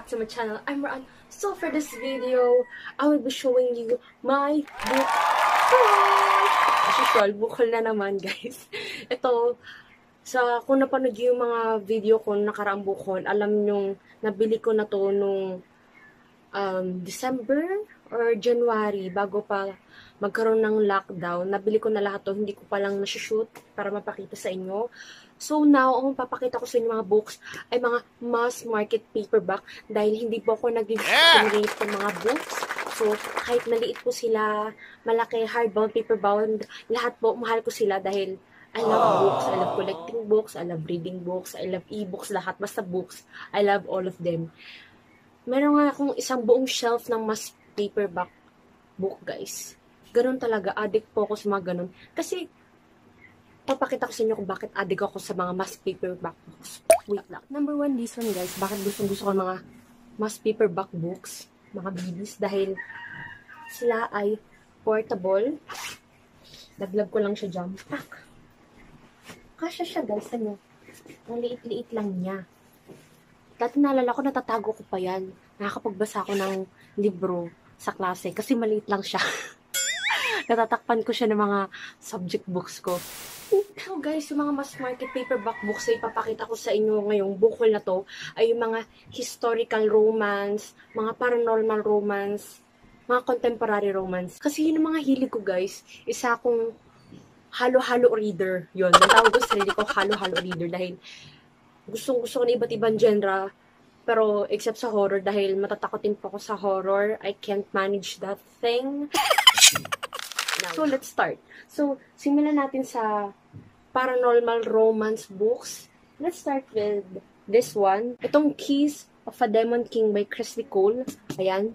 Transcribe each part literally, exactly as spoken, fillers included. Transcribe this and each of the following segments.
back to my channel. I'm Raan. So for this video, I will be showing you my book haul. As usual, book haul na naman guys. Ito, sa kung napanood yung mga video ko nakaraang book haul, alam nyong nabili ko na to nung um, December or January, bago pa magkaroon ng lockdown. Nabili ko na lahat to, hindi ko pa lang nasushoot para mapakita sa inyo. So now, ang papakita ko sa inyo mga books ay mga mass market paperback dahil hindi po ako nag-generate ng mga books. So, kahit maliit po sila, malaki, hardbound, paperbound, lahat po, mahal ko sila dahil I love books, I love collecting books, I love reading books, I love e-books, lahat, basta books. I love all of them. Meron nga akong isang buong shelf ng mass paperback book, guys. Ganun talaga, addict po ako sa mga ganun. Kasi, papakita ko sa inyo kung bakit addict ako sa mga mass paperback books. Wait lang. Number one reason, guys, bakit gustong gusto ko mga mass paperback books, mga babies, dahil sila ay portable. Laglag ko lang siya dyan. Pak! Kasya siya, guys. Ano? Ang liit-liit lang niya. Dati naalala ko, natatago ko pa yan. Nakakapagbasa ako ng libro sa klase kasi maliit lang siya. Natatakpan ko siya ng mga subject books ko. So guys, yung mga mass market paperback books ay ipapakita ko sa inyo ngayong book haul na to ay yung mga historical romance, mga paranormal romance, mga contemporary romance. Kasi yun ang mga hilig ko, guys. Isa akong halo-halo reader. Yun, natawag ko sa sarili ko halo-halo reader dahil gustong-gusto ko na iba't ibang genre. Pero except sa horror dahil matatakotin po ako sa horror. I can't manage that thing. So, let's start. So, simulan natin sa paranormal romance books. Let's start with this one. Itong Keys of a Demon King by Christy Cole. Ayan.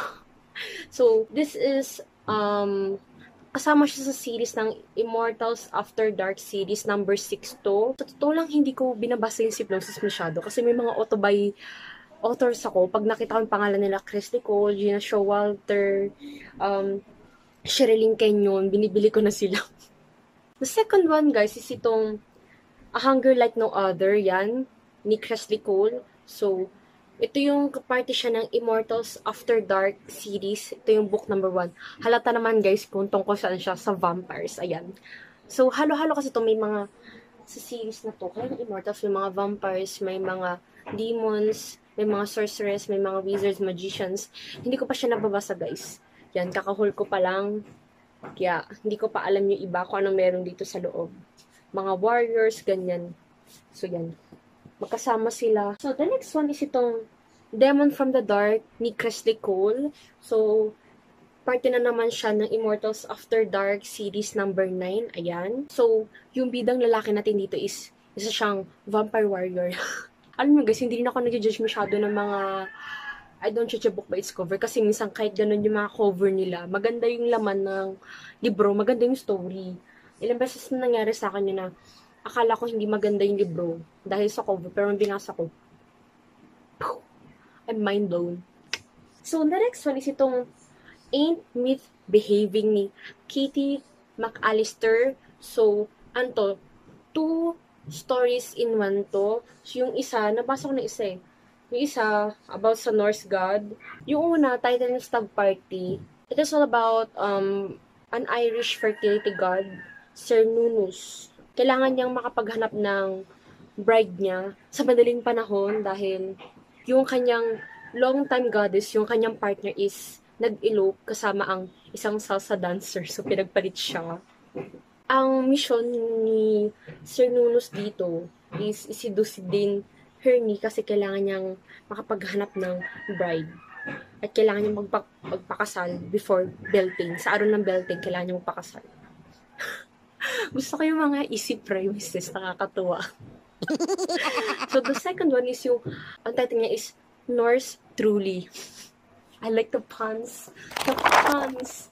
So, this is, um, kasama siya sa series ng Immortals After Dark series, number six to. Sa totoo lang, hindi ko binabasa yung Hypnosis masyado kasi may mga auto-by authors ako. Pag nakita ko yung pangalan nila, Christy Cole, Gina Showalter, um, Sherilyn Kenyon, binibili ko na sila. The second one, guys, is itong A Hunger Like No Other, yan, ni Christy Cole. So, ito yung party siya ng Immortals After Dark series. Ito yung book number one. Halata naman, guys, kung tungkol saan siya sa vampires, ayan. So, halo-halo kasi ito, may mga, sa series na to, kaya ng Immortals, may mga vampires, may mga demons, may mga sorcerers, may mga wizards, magicians. Hindi ko pa siya nababasa, guys. Yan, kakahol ko pa lang. Kaya, hindi ko pa alam yung iba kung anong meron dito sa loob. Mga warriors, ganyan. So, yan. Magkasama sila. So, the next one is itong Demon from the Dark ni Christy Cole. So, parte na naman siya ng Immortals After Dark series number nine. Ayan. So, yung bidang lalaki natin dito is isa siyang vampire warrior. Alam mo guys, hindi rin ako nag-judge masyado ng mga I don't judge a book by its cover kasi minsan kahit ganun yung mga cover nila, maganda yung laman ng libro, maganda yung story. Ilang beses na nangyari sa akin yun na akala ko hindi maganda yung libro dahil sa cover, pero nung binasa ko, I'm mind blown. So, the next one is itong Ain't Myth Behaving ni Katie McAllister. So, anto, two stories in one to. So, yung isa, nabasa ko na isa eh. Yung isa, about sa Norse god. Yung una, title ng Stag Party. It is all about um, an Irish fertility god, Cernunnos. Kailangan niyang makapaghanap ng bride niya sa madaling panahon dahil yung kanyang long-time goddess, yung kanyang partner is nag-elope kasama ang isang salsa dancer. So, pinagpalit siya. Ang mission ni Cernunnos dito is isidusin din Hernie kasi kailangan niyang makapaghanap ng bride. At kailangan niyang magpa magpakasal before belting. Sa araw ng belting, kailangan niyang magpakasal. Gusto ko yung mga easy premises, nakakatuwa. So, the second one is yung, ang title niya is Norse Truly. I like the puns. The puns.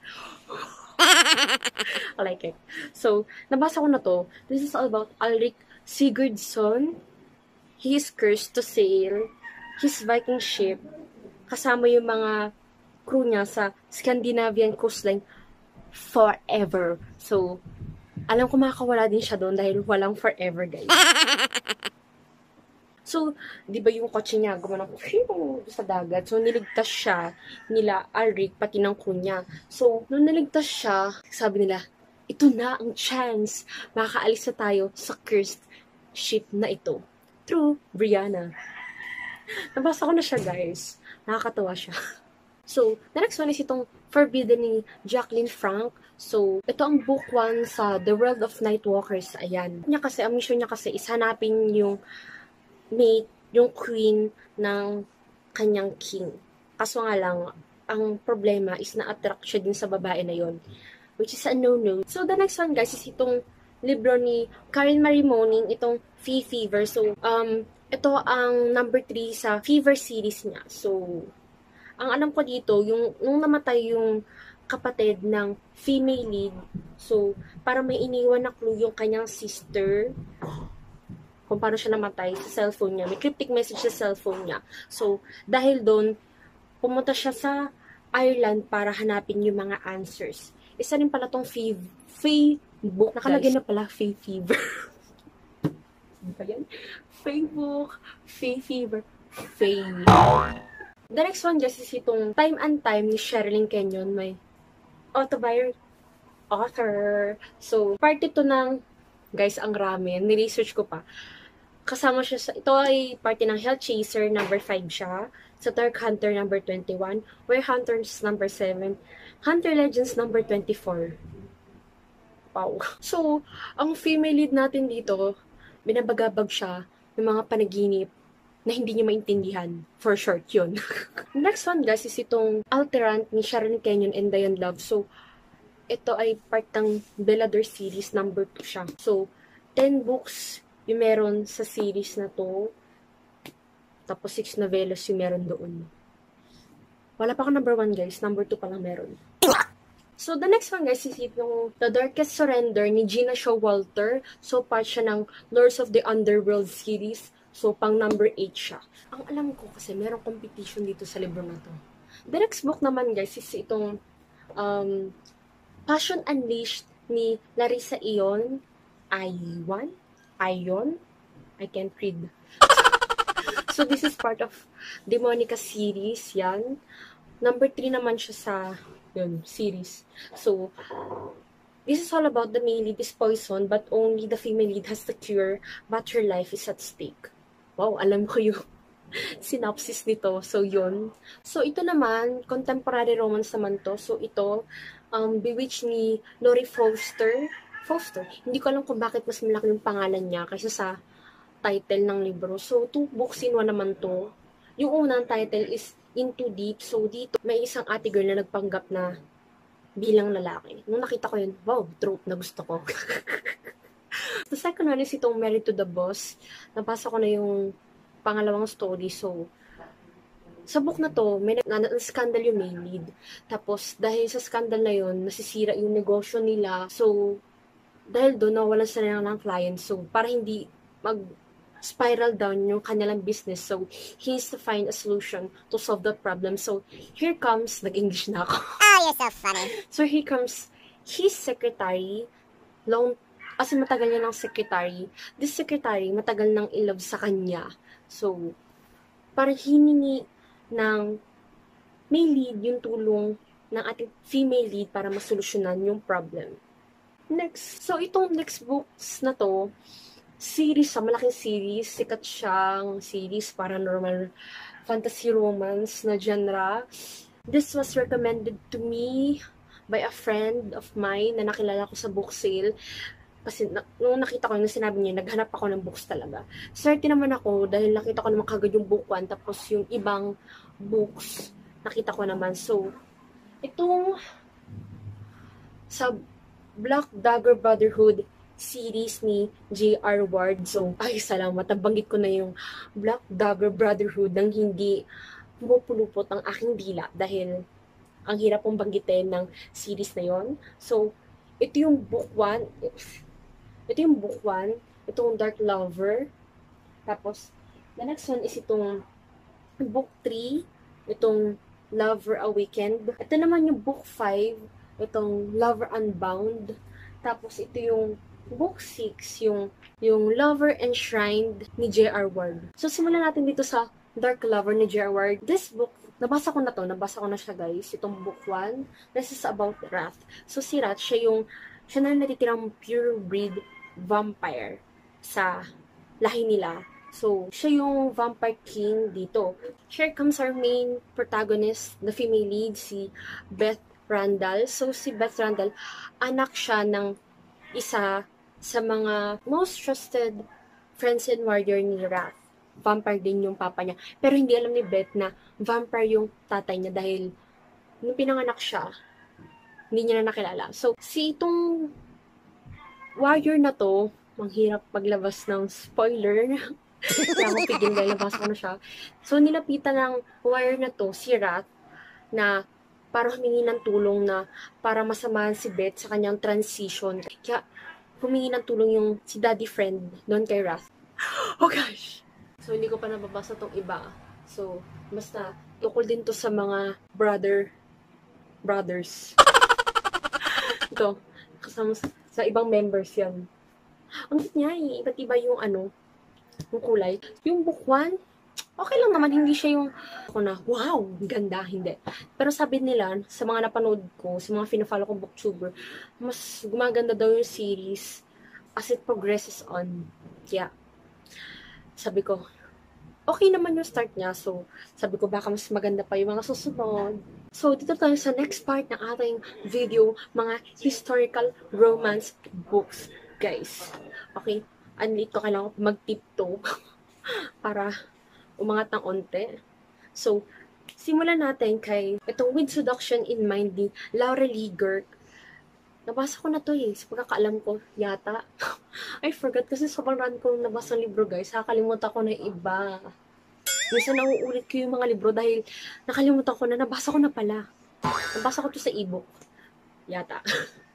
I like it. So, nabasa ko na to. This is all about Alrik Sigurdsson. He is cursed to sail his Viking ship kasama yung mga crew niya sa Scandinavian coastline forever. So, alam ko makakawala din siya doon dahil walang forever, guys. So, di ba yung kotse niya, gumanong sa dagat. So, niligtas siya nila, Alric, pati ng crew niya. So, nung niligtas siya, sabi nila, ito na ang chance. Makakaalis na tayo sa cursed ship na ito. True, Brianna. Nabasa ko na siya, guys. Nakakatawa siya. So, the next one is itong Forbidden ni Jacqueline Frank. So, ito ang book one sa The World of Nightwalkers. Ayan. Niya kasi, ang mission niya kasi is hanapin yung mate, yung queen ng kanyang king. Kaso nga lang, ang problema is na-attract siya din sa babae na yon, which is a no-no. So, the next one, guys, is itong libro ni Karen Marie Moning, itong Fee Fever. So, um, ito ang number three sa Fever series niya. So, ang alam ko dito, yung, nung namatay yung kapatid ng female lead, so, para may iniwan na clue yung kanyang sister, kung paano siya namatay sa cellphone niya. May cryptic message sa cellphone niya. So, dahil doon, pumunta siya sa Ireland para hanapin yung mga answers. Isa rin pala tong Fee book. Nakalagay na pala Fee Fever. Ano ba yan? Fee book, Fee Fever, Fee. The next one, guys, is itong Time and Time ni Sherilyn Kenyon. May autobiography author. So, part ito ng, guys, ang rami. Ni-research ko pa. Kasama siya sa, ito ay party ng Hell Chaser, number five siya. Sa Dark Hunter, number twenty-one. Were Hunters, number seven. Hunter Legends, number twenty-four. Wow. So, ang female lead natin dito, binabagabag siya ng mga panaginip na hindi niya maintindihan. For short, yun. Next one, guys, is itong Alterant ni Sharon Kenyon and Diane Love. So, ito ay part ng Bellador series, number two siya. So, ten books yung meron sa series na to. Tapos, six novelas yung meron doon. Wala pa ka number one, guys. Number two pa lang meron. So, the next one, guys, is yung The Darkest Surrender ni Gina Showalter. So, part siya ng Lords of the Underworld series. So, pang number eight siya. Ang alam ko kasi, merong competition dito sa libro na to. The next book naman, guys, is itong um, Passion Unleashed ni Larissa Ion. Iwan? Ion? I can't read. So, this is part of Demonica series. Yan. Number three naman siya sa yun, series. So, this is all about the male lead is poison, but only the female lead has the cure, but her life is at stake. Wow, alam ko yung synopsis nito. So, yun. So, ito naman, contemporary romance naman to. So, ito, um, Bewitched ni Laurie Foster. Foster. Hindi ko alam kung bakit mas malaki yung pangalan niya kaysa sa title ng libro. So, two books in one naman to. Yung unang title is Into Deep. So, dito, may isang ate girl na nagpanggap na bilang lalaki. Nung nakita ko yun, wow, trope na gusto ko. The second one is itong Married to the Boss. Nabasa ko na yung pangalawang story. So, sa book na to, may na-scandal yung main lead. Tapos, dahil sa scandal na yun, nasisira yung negosyo nila. So, dahil doon, nawalan sila ng client. So, para hindi mag spiral down yung kanilang business. So, he needs to find a solution to solve the problem. So, here comes, nag-English na ako. Oh, you're so funny. So, here comes his secretary, long, kasi matagal niya ng secretary. This secretary, matagal nang in love sa kanya. So, parang hiningi ng may lead yung tulong ng ating female lead para masolusyonan yung problem. Next, so itong next books na to, series, sa malaking series, sikat siyang series, paranormal fantasy romance na genre. This was recommended to me by a friend of mine na nakilala ko sa book sale. Kasi na, nung nakita ko yung sinabi niya, naghanap ako ng books talaga. Swerte naman ako dahil nakita ko naman kagad yung book one, tapos yung ibang books nakita ko naman. So, itong sa Black Dagger Brotherhood series ni J R Ward. So, ay, salamat. Nabanggit ko na yung Black Dagger Brotherhood nang hindi pumupulupot ang aking dila dahil ang hirap pong banggitin ng series na yon. So, ito yung book one. Ito yung book one. Itong Dark Lover. Tapos, the next one is itong book three. Itong Lover Awakened. Ito naman yung book five. Itong Lover Unbound. Tapos, ito yung book six, yung, yung Lover Enshrined ni J R. Ward. So, simulan natin dito sa Dark Lover ni J R. Ward. This book, nabasa ko na to, nabasa ko na siya guys, itong book one. This is about Wrath. So, si Wrath, siya yung, siya na natitirang pure breed vampire sa lahi nila. So, siya yung vampire king dito. Here comes our main protagonist, the female lead, si Beth Randall. So, si Beth Randall, anak siya ng isa sa mga most trusted friends and warrior ni Wrath. Vampire din yung papa niya. Pero hindi alam ni Beth na vampire yung tatay niya dahil nung pinanganak siya, hindi niya na nakilala. So, si itong warrior na to, manghirap paglabas ng spoiler. Kaya ako pigil dahil nabasa ko na siya. So, nilapitan ng warrior na to, si Wrath, na para humingi ng tulong na para masamahan si Beth sa kanyang transition. Kaya, humingi ng tulong yung si daddy friend doon kay Wrath. Oh gosh! So, hindi ko pa nababasa tong iba. So, basta, tukol din to sa mga brother, brothers. Ito, kasama sa ibang members yan. Ang cute niya eh, iba't iba yung ano, yung kulay. Yung book one, okay lang naman, hindi siya yung, ako na, wow, ganda, hindi. Pero sabi nila, sa mga napanood ko, sa mga fina-follow kong booktuber, mas gumaganda daw yung series as it progresses on. Kaya, sabi ko, okay naman yung start niya. So, sabi ko, baka mas maganda pa yung mga susunod. So, dito tayo sa next part ng ating video, mga historical romance books, guys. Okay? Andito ko, kailangan ko mag-tiptoe para umangat ng onte. So, simulan natin kay itong With Seduction in Mind ni Laura Lee Gerk. Nabasa ko na to eh, sa pagkakaalam ko, yata. I forgot kasi sobrang run ko nabasa ng libro guys, nakakalimutan ko na iba. Minsan nauulit ko yung mga libro dahil nakalimutan ko na, nabasa ko na pala. Nabasa ko to sa ebook. Yata.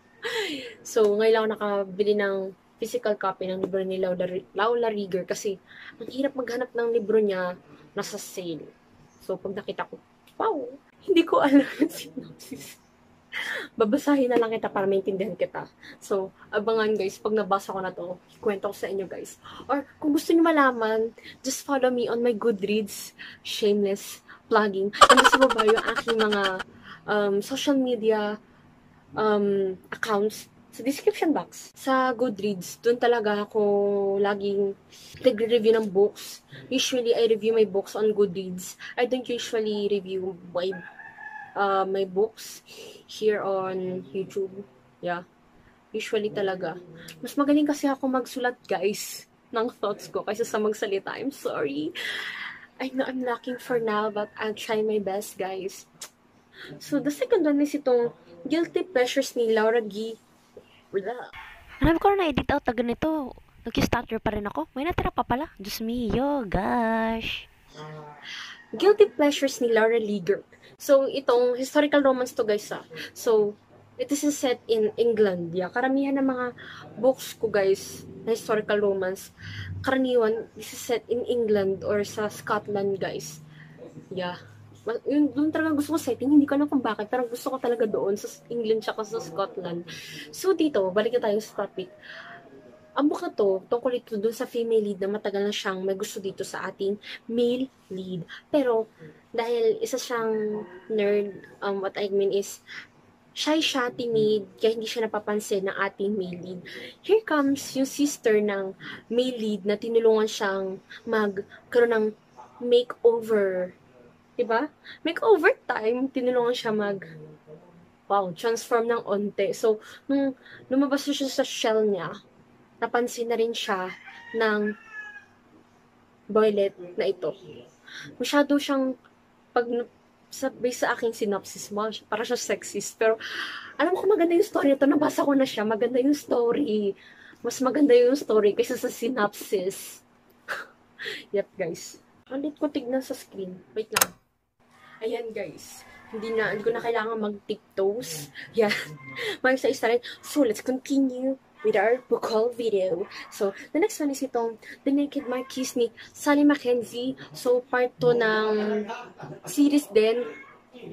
So, ngayon lang ako nakabili ng physical copy ng libro ni Laura, Laura Rieger kasi ang hirap maghanap ng libro niya nasa sale. So, pag nakita ko, wow, hindi ko alam yung synopsis. Babasahin na lang kita para maintindihan kita. So, abangan guys, pag nabasa ko na to, kwento ko sa inyo guys. Or, kung gusto niyo malaman, just follow me on my Goodreads, shameless plugging. Nandun sa baba yung aking mga um, social media um, accounts sa description box. Sa Goodreads, dun talaga ako laging nagre-review ng books. Usually, I review my books on Goodreads. I don't usually review my Uh, my books here on YouTube. Yeah. Usually talaga. Mas magaling kasi ako magsulat, guys, ng thoughts ko kaysa sa magsalita. I'm sorry. I know I'm lacking for now, but I'll try my best, guys. So, the second one is itong Guilty Pleasures ni Laura G. Marami ko na na-edit out na ganito. Nag-stutter pa rin ako. May natira pa pala. Diyos mio, gosh. Guilty Pleasures ni Laura Lee Gerk. So, itong historical romance to guys ah. So, it is set in England. Yeah. Karamihan ng mga books ko guys, na historical romance, karaniwan, this is set in England or sa Scotland guys. Yeah. Yung doon talaga gusto ko setting, hindi ko alam kung bakit, pero gusto ko talaga doon sa England tsaka sa Scotland. So, dito, balik na tayo sa topic. Ang book na to, tungkol ito dun sa female lead na matagal na siyang may gusto dito sa ating male lead. Pero, dahil isa siyang nerd, um, what I mean is, shy siya, timid, kaya hindi siya napapansin ng ating male lead. Here comes yung sister ng male lead na tinulungan siyang magkaroon ng makeover. Diba? Makeover time, tinulungan siya mag, wow, transform ng onte. So, nung lumabas siya sa shell niya, napansin na rin siya ng boylet na ito. Masyado siyang, pag sabi sa aking synopsis mo, para siya sexist. Pero, alam ko maganda yung story ito. Nabasa ko na siya. Maganda yung story. Mas maganda yung story kaysa sa synopsis. Yep, guys. Ulit ko tignan sa screen. Wait lang. Ayan, guys. Hindi na, hindi ko na kailangan mag-tiptoes. Yan. Mag-isa-isa rin. So, let's continue with our book haul video. So, the next one is itong The Naked Marquise ni Sally Mackenzie. So, part to ng series din.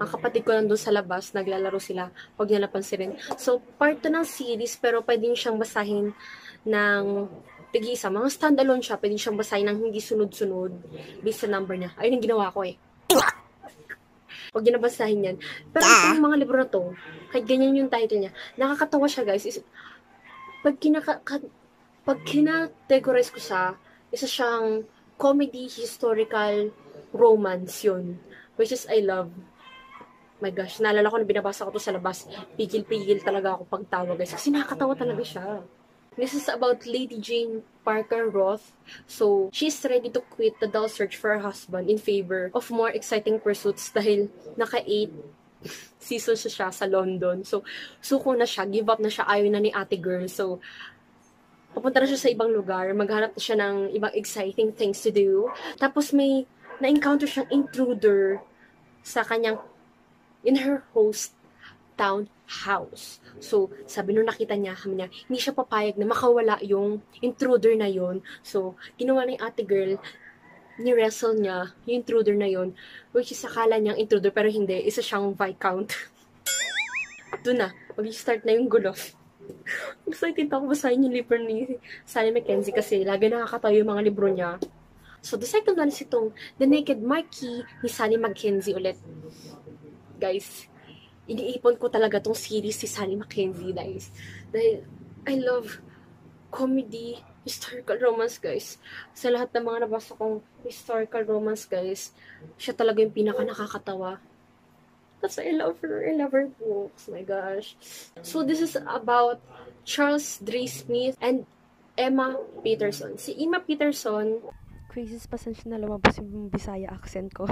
Ang kapatid ko nandun sa labas, naglalaro sila. Huwag niya napansin. So, part two ng series, pero pwede niyo siyang basahin ng tig-isa. Mga standalone siya, pwede siyang basahin ng hindi sunod-sunod based sa number niya. Ayun yung ginawa ko eh. Huwag niyo nabasahin yan. Pero itong mga libro na to, kahit ganyan yung title niya, nakakatawa siya guys. Is, pag kinaka, ka, pag kinategorize ko siya, isa siyang comedy, historical, romance yun. Which is I love. My gosh, naalala ko na binabasa ko to sa labas. Pigil-pigil talaga ako pagtawa guys. Kasi nakakatawa talaga siya. This is about Lady Jane Parker Roth. So, she's ready to quit the dull search for her husband in favor of more exciting pursuits dahil naka-eight seasons siya sa London. So, suko na siya, give up na siya, ayaw na ni ate girl. So, papunta na siya sa ibang lugar, maghanap na siya ng ibang exciting things to do. Tapos may na-encounter siyang intruder sa kanyang, in her host town house. So, sabi nung nakita niya, kami niya, hindi siya papayag na makawala yung intruder na yon. So, ginawa na yung ate girl, ni-wrestle niya yung intruder na yon, which is akala niyang intruder, pero hindi, isa siyang Viscount. Doon na, mag-start na yung gulo. Excited ako basahin yung libro ni Sally Mackenzie kasi lagi nakakatawa yung mga libro niya. So, the second one is itong The Naked Marquis ni Sally Mackenzie ulit. Guys, iniipon ko talaga tong series si Sally Mackenzie, guys. Dahil, I love comedy, historical romance, guys. Sa lahat ng mga nabasa kong historical romance, guys, siya talaga yung pinaka nakakatawa. That's why I love her. I love her books. My gosh. So, this is about Charles Dre Smith and Emma Peterson. Si Emma Peterson, Crazy, pasensya na lumabas yung Bisaya accent ko.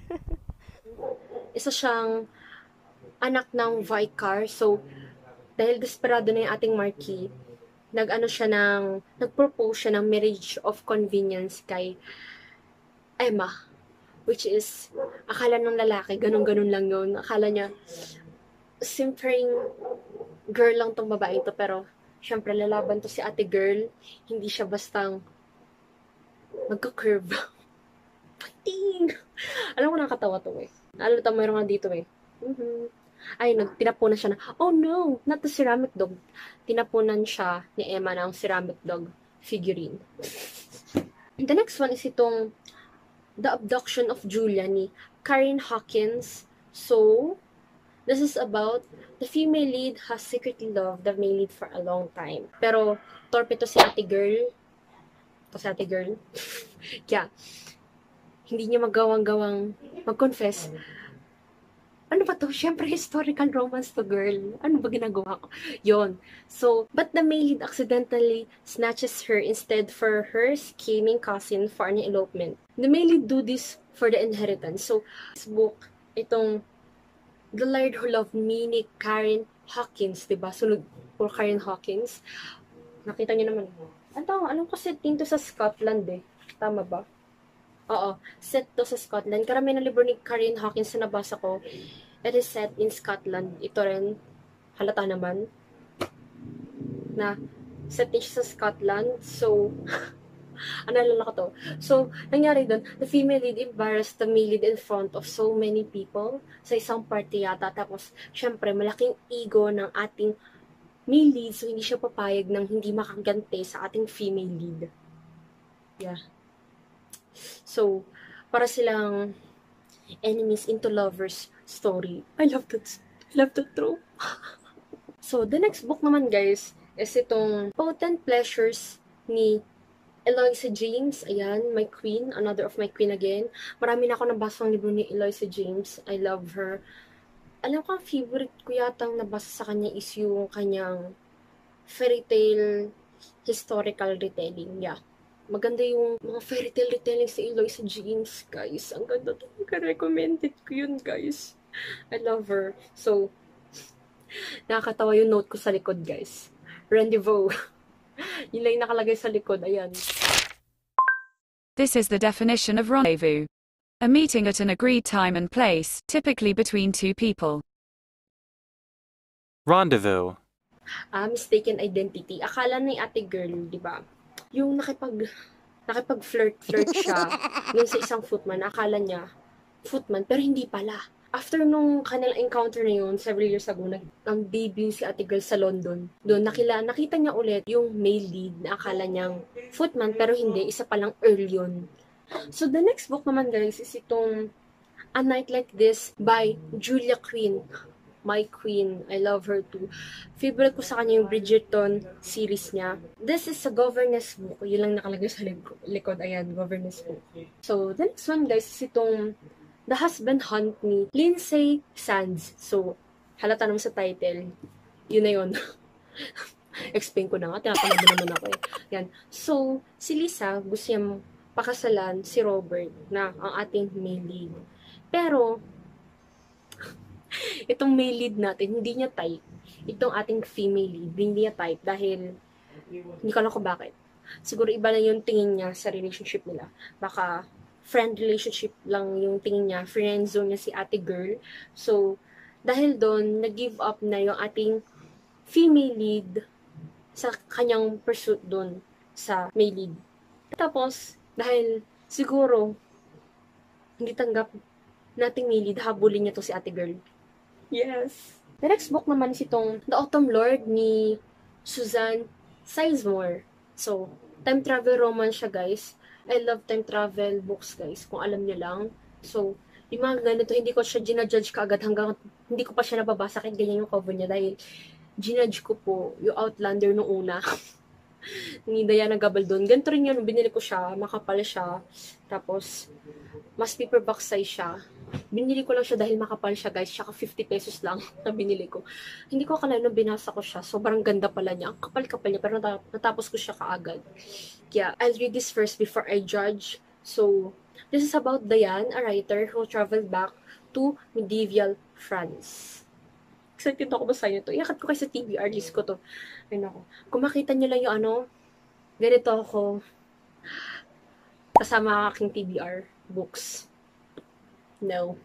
isa siyang anak ng vicar. So, dahil desperado na yung ating Marquis, nag-ano siya ng, nag-propose siya ng marriage of convenience kay Emma. Which is, akala ng lalaki, ganun-ganun lang yun. Akala niya, simpering girl lang tong babae to, pero, syempre, lalaban to si ate girl. Hindi siya bastang magka-curve. Pating! Alam ko nakakatawa to eh. Alam mo, mayroon nga dito eh. Mm-hmm. Ay, no, tinapunan siya na, oh no, not the ceramic dog. Tinapunan siya ni Emma ng ceramic dog figurine. The next one is itong The Abduction of Julia ni Karen Hawkins. So, this is about the female lead has secretly loved the male lead for a long time. Pero, torpe to si ate girl. To si ate girl. Kaya, hindi niya magawang-gawang mag-confess. Ano ba to? Siyempre, historical romance to, girl. Ano ba ginagawa ko? Yon. So, but the male lead accidentally snatches her instead for her scheming cousin for an elopement. The male lead do this for the inheritance. So, this book, itong The Lord Who Loved Me ni Karen Hawkins, diba? Sunod po Karen Hawkins. Nakita niyo naman. Ano, alam ko setting to sa Scotland eh. Tama ba? Oo, set to sa Scotland. Karamihan ng libro ni Karen Hawkins na nabasa ko, it is set in Scotland. Ito rin, halata naman, na set din siya sa Scotland. So, ano nalala ko to? So, nangyari doon, the female lead embarrassed the male lead in front of so many people sa isang party yata. Tapos, syempre, malaking ego ng ating male lead, so hindi siya papayag ng hindi makaganti sa ating female lead. Yeah. So, para silang enemies into lovers story. I love that. I love that trope. So, the next book naman, guys, is itong Potent Pleasures ni Eloisa James. Ayan, my queen. Another of my queen again. Marami na ako nabasang libro ni Eloisa James. I love her. Alam ko, ang favorite ko yatang nabasa sa kanya is yung kanyang fairy tale historical retelling. Yeah. Maganda yung mga fairy tale retelling sa Eloisa James, guys. Ang ganda talaga. Recommended ko yun, guys. I love her. So, nakakatawa yung note ko sa likod, guys. Rendezvous. Yun lang yung nakalagay sa likod. Ayan. This is the definition of rendezvous. A meeting at an agreed time and place, typically between two people. Rendezvous. Ah, mistaken identity. Akala ni ate girl, di ba? Yung nakipag, nakipag-flirt-flirt siya yung sa isang footman, akala niya, footman, pero hindi pala. after nung kanilang encounter na yun, several years ago, nag, ang debut si Ate Girl sa London. Doon, nakila, nakita niya ulit yung male lead na akala niyang footman, pero hindi, isa palang Earl yun. So, the next book naman, guys, is itong A Night Like This by Julia Quinn. My Queen. I love her too. Favorite ko sa kanya yung Bridgerton series niya. This is a governess book. Yun lang nakalagay sa likod. Ayan, governess book. So, the next one, guys, is itong The Husband Hunt ni Lindsay Sands. So, halata naman sa title. Yun na yun. Explain ko na nga. Tinatamad naman ako eh. Yan. So, si Lisa, gusto niyang pakasalan si Robert na ang ating male lead. Pero, itong male lead natin, hindi niya type. Itong ating female lead, hindi niya type dahil, hindi ko alam kung bakit. Siguro iba na yung tingin niya sa relationship nila. Baka, friend relationship lang yung tingin niya. Friend zone niya si Ate Girl. So, dahil doon, nag-give up na yung ating female lead sa kanyang pursuit doon sa male lead. Tapos, dahil siguro, hindi tanggap nating male lead, habulin niya to si Ate Girl. Yes. The next book naman is itong The Autumn Lord ni Suzanne Sizemore. So, time travel romance siya, guys. I love time travel books, guys. Kung alam niyo lang. So, yung mga ganito, hindi ko siya ginajudge kaagad hanggang hindi ko pa siya nababasa kahit ganyan yung cover niya dahil ginajudge ko po yung Outlander nung una. Ni Diana Gabaldon. Ganito rin yun. Binili ko siya. Makapal siya. Tapos, mas paperback size siya. Binili ko lang siya dahil makapal siya, guys. Tsaka fifty pesos lang na binili ko. Hindi ko akala nung binasa ko siya. Sobrang ganda pala niya. Ang kapal-kapal niya. Pero natapos ko siya kaagad. Kaya, I'll read this first before I judge. So, this is about Diane, a writer who traveled back to medieval France. Excited ako basahin ito. Iakat ko kayo sa T B R. List ko to. Ayun ako. Kung makita nyo lang yung ano, ganito ako. Kasama ang aking T B R books. No.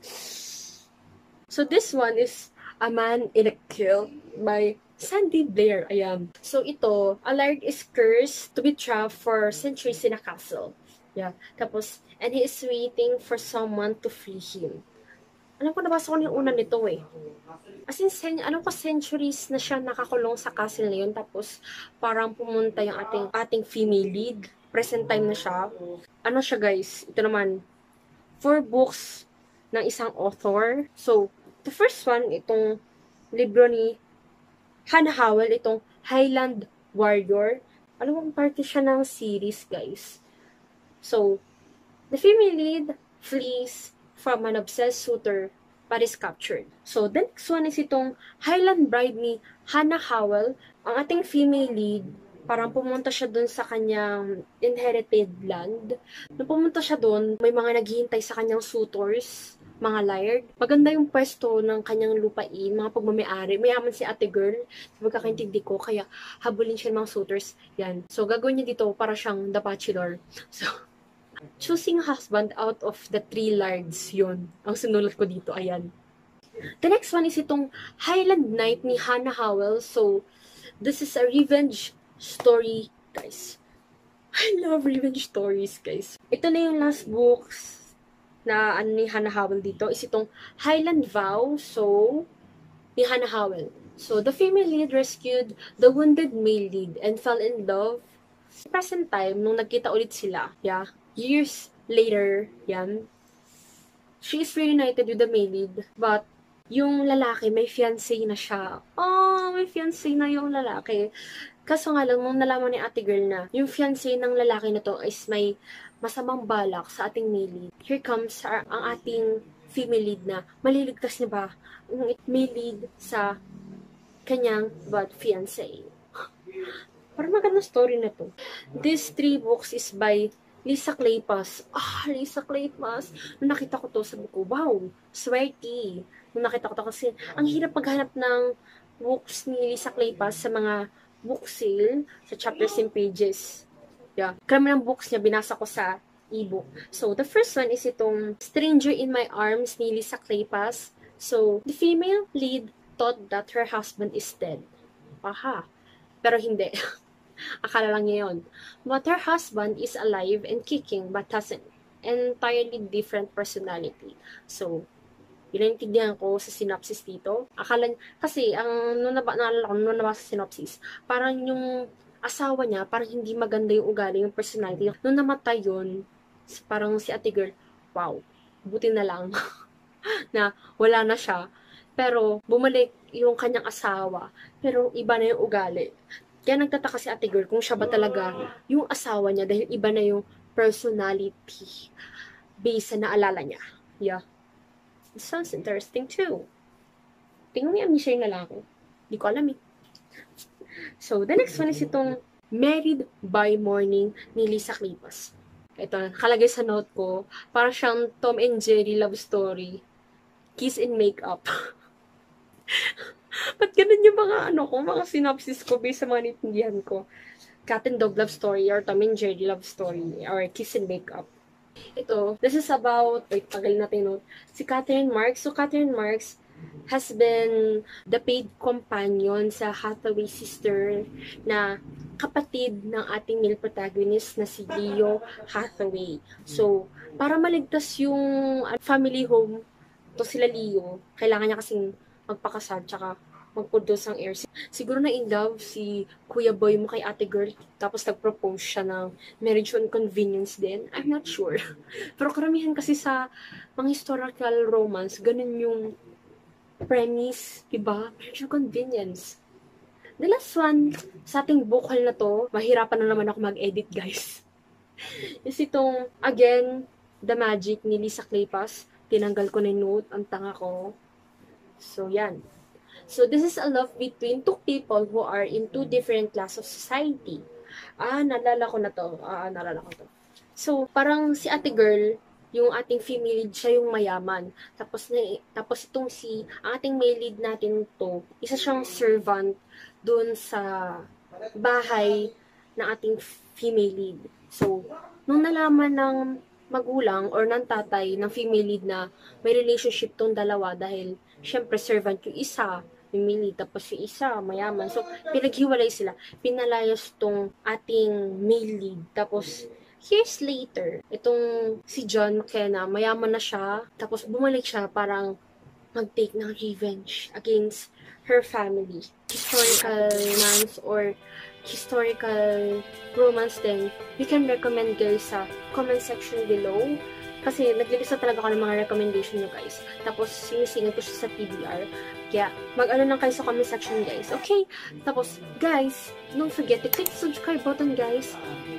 So, this one is A Man in a Kilt by Sandy Blair. Ayan. So, ito, a laird is cursed to be trapped for centuries in a castle. Yeah. Tapos, and he is waiting for someone to free him. Alam ko, nabasa ko yung una nito eh. As in, sen alam ko, centuries na siya nakakulong sa castle na yun. Tapos, parang pumunta yung ating, ating female lead. Present time na siya. Ano siya, guys? Ito naman, four books ng isang author. So, the first one, itong libro ni Hannah Howell, itong Highland Warrior. Alam mo, parte siya ng series, guys. So, the female lead flees from an obsessed suitor but is captured. So, the next one is itong Highland Bride ni Hannah Howell. Ang ating female lead, parang pumunta siya dun sa kanyang inherited land. Nung pumunta siya dun, may mga naghihintay sa kanyang suitors, mga laird. Maganda yung pwesto ng kanyang lupain, mga pagmamayari. Mayaman si Ate Girl, sa pagkakaintindi ko, kaya habulin siya ng mga suitors. Yan. So, gagawin niya dito para siyang The Bachelor. So, choosing husband out of the three lards, yun. Ang sinulat ko dito, ayan. The next one is itong Highland Knight ni Hannah Howell. So, this is a revenge story, guys. I love revenge stories, guys. Ito na yung last books na ano ni Hannah Howell dito. Is itong Highland Vow, so, ni Hannah Howell. So, the female lead rescued the wounded male lead and fell in love. Sa present time, nung nagkita ulit sila, yeah, years later, yan, she is reunited with the male lead, but yung lalaki, may fiancé na siya. Oh, may fiancé na yung lalaki. Kaso nga lang, nung nalaman ni Ate Girl na, yung fiancé ng lalaki na to is may masamang balak sa ating male lead. Here comes our, ang ating female lead na, maliligtas niya ba yung male lead sa kanyang bad fiancé. Parang magandang story na to. These three books is by Lisa Kleypas. Ah, Lisa Kleypas. Nung nakita ko to sa buko, wow, swerte. Nung nakita ko to kasi, ang hirap maghanap ng books ni Lisa Kleypas sa mga book sale, sa chapters and pages. Yeah. Karami ng books niya, binasa ko sa ebook. So, the first one is itong Stranger in My Arms ni Lisa Kleypas. So, the female lead thought that her husband is dead. Aha. Pero hindi. Akala lang niya yun. But her husband is alive and kicking but has an entirely different personality. So, pinaintindihan ko sa synopsis dito. Akala, kasi, ang, nung naba, naalala ko, nung nabasa sa synopsis, parang yung asawa niya, parang hindi maganda yung ugali, yung personality. Nung namatay yun, parang si ate girl, wow, buti na lang na wala na siya. Pero, bumalik yung kanyang asawa, pero iba na yung ugali. Kaya nagtataka si ate girl kung siya ba talaga yung asawa niya dahil iba na yung personality based sa naalala niya. Yeah. It sounds interesting too. Tingnan mo yung siya yung lalaki. Hindi ko alam eh. So, the next one is itong Married by Morning ni Lisa Kleypas. Ito, nakalagay sa note ko, parang siyang Tom and Jerry love story. Kiss and Makeup. Ba't ganun yung mga ano ko, mga synopsis ko based sa mga nitindihan ko? Cat and Dog love story or Tom and Jerry love story or Kiss and Makeup. Ito, this is about, wait, tagal natin note. Si Catherine Marks. So, Catherine Marks has been the paid companion sa Hathaway sister na kapatid ng ating male protagonist na si Leo Hathaway. So, para maligtas yung family home, to sila Leo, kailangan niya kasing magpakasal tsaka mag-produce ang heir. Siguro na in love si Kuya Boy mo kay ate girl, tapos nag-propose siya ng marriage on convenience din. I'm not sure. Pero karamihan kasi sa mga historical romance, ganun yung premise, diba? Marriage on convenience. The last one, sa ating book haul na to, mahirapan na naman ako mag-edit, guys. Is itong, again, The Magic ni Lisa Kleypas. Tinanggal ko na yung note, ang tanga ko. So, yan. So, this is a love between two people who are in two different classes of society. Ah, nalala ko na to. Ah, nalala ko to. So, parang si ate girl, yung ating female lead, siya yung mayaman. Tapos, na, tapos itong si, ang ating male lead natin to, isa siyang servant dun sa bahay ng ating female lead. So, nung nalaman ng magulang or ng tatay ng female lead na may relationship tong dalawa dahil syempre servant yung isa, yung male lead, tapos yung isa, mayaman. So, pinaghiwalay sila. Pinalayas tong ating male lead. Tapos, years later, itong si John McKenna, mayaman na siya. Tapos, bumalik siya parang mag-take ng revenge against her family. Historical romance or historical romance din, we can recommend guys sa comment section below. Kasi naglilista talaga ako ng mga recommendation nyo guys. Tapos sinisingin ko siya sa T B R. Kaya mag-ano lang kayo sa comment section guys. Okay? Tapos guys, don't forget to click the subscribe button guys.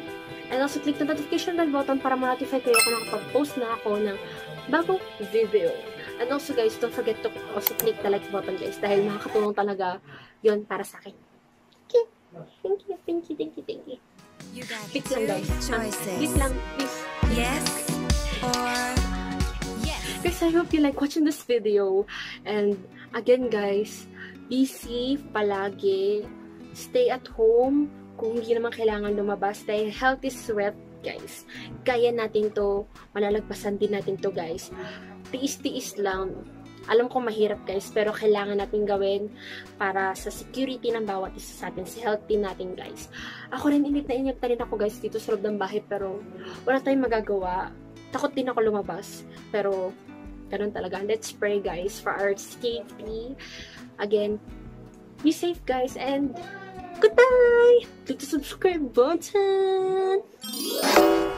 And also click the notification bell button para ma-notify kayo kung nakapag-post na ako ng bagong video. And also guys, don't forget to also click the like button guys. Dahil makakatulong talaga yon para sa akin. Okay? Thank you, thank you, thank you, thank you. You got Click two lang guys. choices. Click lang, please. Yes or yes. Guys, I hope you like watching this video. And again guys, be safe palagi. Stay at home kung hindi naman kailangan lumabas. Dahil health is wealth guys. Kaya natin to. Malalagpasan din natin to guys. Tiis-tiis lang. Alam ko mahirap guys, pero kailangan natin gawin para sa security ng bawat isa sa atin, sa health din natin guys. Ako rin, init na init na rin ako guys dito sa loob ng bahay, pero wala tayong magagawa. Takot din ako lumabas, pero ganun talaga. Let's pray guys for our safety. Again, be safe guys, and goodbye! Click the subscribe button!